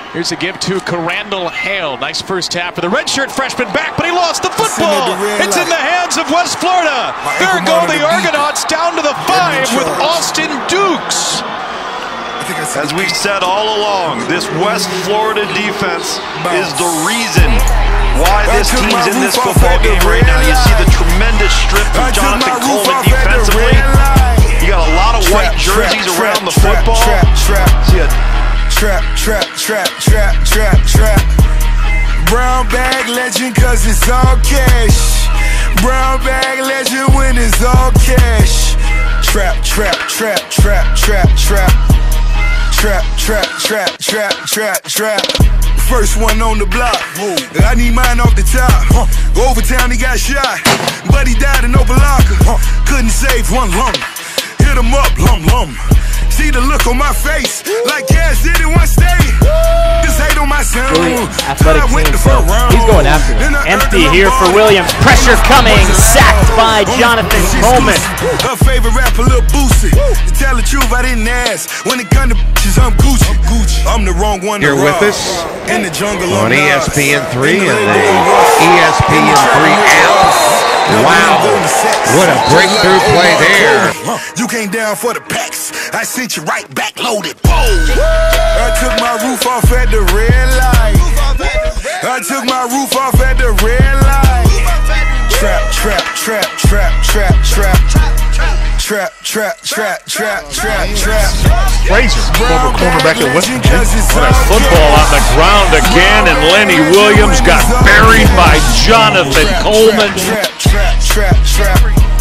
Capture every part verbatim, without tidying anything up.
Here's a give to Carandall Hale. Nice first half for the redshirt freshman back, but he lost the football. It's in the hands of West Florida. There go the Argonauts down to the five with Austin Dukes. As we said all along, this West Florida defense is the reason why this team's in this football game right now. You see the tremendous strip of Jonathan Coleman defensively. You got a lot of white jerseys around the football. See a Trap, trap, trap, trap, trap, trap. Brown bag legend cause it's all cash. Brown bag legend when it's all cash. Trap, trap, trap, trap, trap, trap. Trap, trap, trap, trap, trap, trap. First one on the block. I need mine off the top. Overtown he got shot, but he died in Opa-locka. Couldn't save one lump. Hit him up, lum lum. See the look on my face, like Cash did in one state. Just hate on my sound. Athletic team, so he's going after it. Empty here for Williams. Pressure coming. Sacked by Jonathan Coleman. Her favorite rapper, Lil Boosie. To tell the truth, I didn't ask. When it comes to bitches, I'm Gucci. I'm the wrong one. You're with us in the jungle on E S P N three and the E S P N three app. Wow, what a breakthrough play there. You came down for the packs. I sent you right back loaded. I took my roof off at the red light. I took my roof off at the red light. Trap, trap, trap, trap, trap, trap. Trap, trap, trap, trap, trap, trap. Frazier, former cornerback at West Virginia. That football on the ground again, and Lenny Williams got buried by Jonathan Coleman. Trap, trap, trap, trap,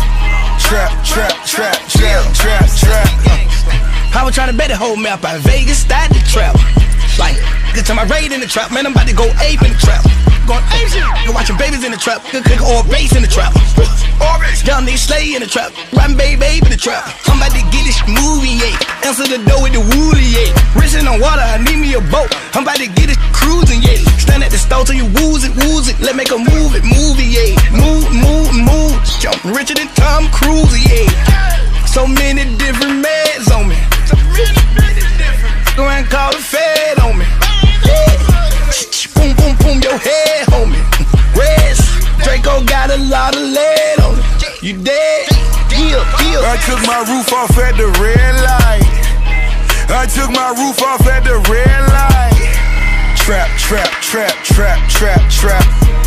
trap, trap, trap, trap, trap, trap. I was trying to bet the whole map out Vegas, started the trap. Like, get to my raid in the trap, man, I'm about to go ape in the trap. Going ape shit, you watching babies in the trap, good cook or bass in the trap. Young nigga slay in the trap, riding baby baby in the trap. I'm about to get this movie, yeah. Answer the door with the woolly, yeah. Racing on water, I need me a boat. I'm about to get it cruising, yeah. Stand at the stove till you wooze it, wooze it. Let make a move it, movie, yeah. Move, move, move. Jump richer than Tom Cruise, yeah. So many different meds on me. So many, many different. Go and call the Fed on me. Yeah. Boom, boom, boom, your head, homie. Rest. Draco got a lot of lead on it. You dead? Deal, deal. I took my roof off at the red light. I took my roof off at the red light. Trap, trap, trap, trap, trap, trap.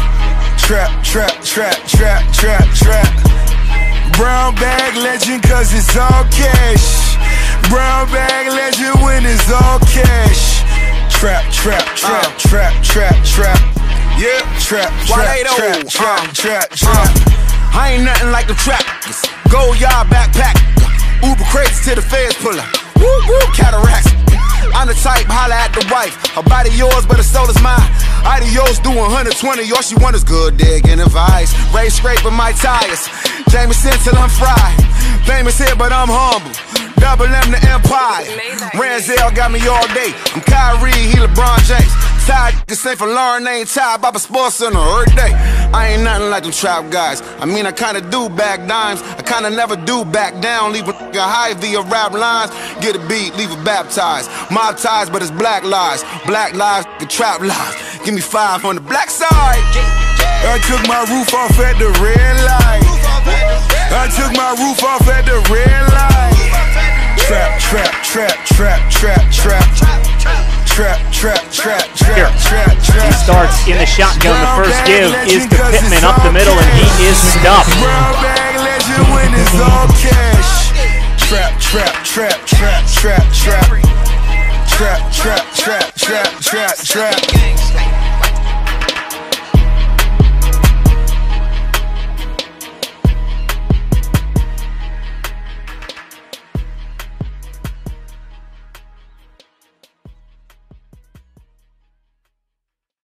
Trap, trap, trap, trap, trap, trap. Brown bag legend cause it's all cash. Brown bag legend when it's all cash. Trap, trap, trap, uh. trap, trap, trap. Yeah, trap, trap, trap, trap, trap, trap. I ain't nothing like the trap. Gold yard backpack. Uber crates till the feds pull up. Woo woo, cataracts. I'm the type, holla at the wife. Her body yours, but her soul is mine. Adios, do one hundred twenty. All she want is good digging advice. Ray scraping my tires. Jameson till I'm fried. Famous here, but I'm humble. Double M the Empire. Ranzel got me all day. I'm Kyrie, he LeBron James. Tired this ain't for Lauren, ain't tired Baba Sports Center every day. I ain't nothing like them trap guys. I mean, I kinda do back dimes. I kinda never do back down. Leave a nigga high via rap lines. Get a beat, leave it baptized. Mob ties, but it's black lies. Black lives, the trap lies. Give me five on the black side. I took my roof off at the red light. I took my roof off at the red light. Trap, trap, trap, trap, trap, trap. Trap, trap, trap, trap, trap, trap. He starts in the shotgun. The first give is to Pittman up the middle, and he is stuffed. Brown bag legend when it's all cash. Trap, trap, trap, trap, trap, trap. Trap, trap, trap, trap, trap, trap.